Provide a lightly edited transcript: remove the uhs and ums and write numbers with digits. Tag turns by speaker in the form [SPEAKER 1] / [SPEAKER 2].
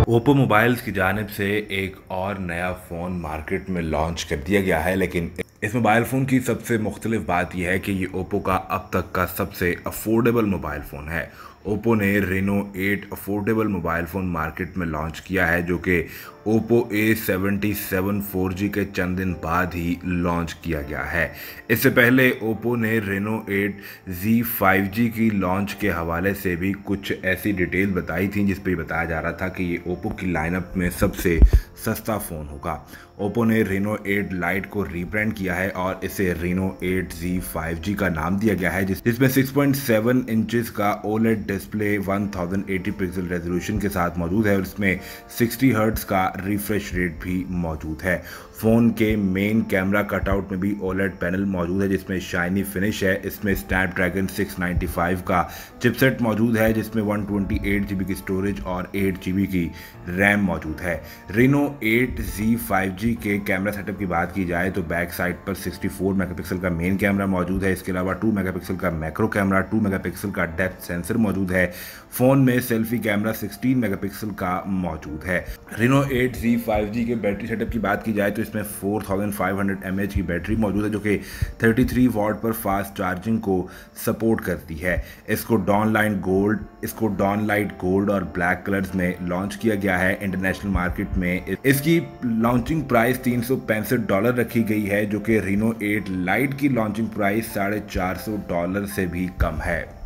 [SPEAKER 1] Oppo mobiles की जानिब से एक और नया फ़ोन मार्केट में लॉन्च कर दिया गया है, लेकिन इस मोबाइल फ़ोन की सबसे मुख्तलिफ बात यह है कि ये ओप्पो का अब तक का सबसे अफोर्डेबल मोबाइल फ़ोन है। ओप्पो ने Reno 8 affordable mobile phone market में लॉन्च किया है, जो कि ओप्पो A77 4G के चंद दिन बाद ही लॉन्च किया गया है। इससे पहले ओप्पो ने रेनो 8 Z 5G की लॉन्च के हवाले से भी कुछ ऐसी डिटेल बताई थी, जिस पर बताया जा रहा था कि ये ओप्पो की लाइनअप में सबसे सस्ता फ़ोन होगा। ओप्पो ने रेनो 8 लाइट को रीब्रांड किया है और इसे रेनो 8Z 5G का नाम दिया गया है, जिसमें 6.7 इंचेस का ओलेड डिस्प्ले 1080 पिक्सल रेजोल्यूशन के साथ मौजूद है और इसमें 60 हर्ट्ज का रिफ्रेश रेट भी मौजूद है। फ़ोन के मेन कैमरा कटआउट में भी ओलेड पैनल मौजूद है, जिसमें शाइनी फिनिश है। इसमें स्नैपड्रैगन 695 का चिपसेट मौजूद है, जिसमें 128GB की स्टोरेज और 8GB की रैम मौजूद है। रेनो 8Z 5G के कैमरा सेटअप की बात की जाए तो बैक साइड पर 64 मेगापिक्सल का मेन कैमरा मौजूद है। इसके अलावा 2 मेगापिक्सल का मैक्रो कैमरा, 2 मेगापिक्सल का डेप्थ सेंसर मौजूद है। फ़ोन में सेल्फी कैमरा 16 मेगापिक्सल का मौजूद है। रेनो 8Z 5G के बैटरी सेटअप की बात की जाए तो इसमें 4500 mAh की बैटरी मौजूद है, जो कि 33 वाट पर फास्ट चार्जिंग को सपोर्ट करती है। इसको डॉन लाइट गोल्ड और ब्लैक कलर्स में लॉन्च किया गया है। इंटरनेशनल मार्केट में इसकी लॉन्चिंग प्राइस $365 रखी गई है, जो कि रेनो 8 लाइट की लॉन्चिंग प्राइस $450 से भी कम है।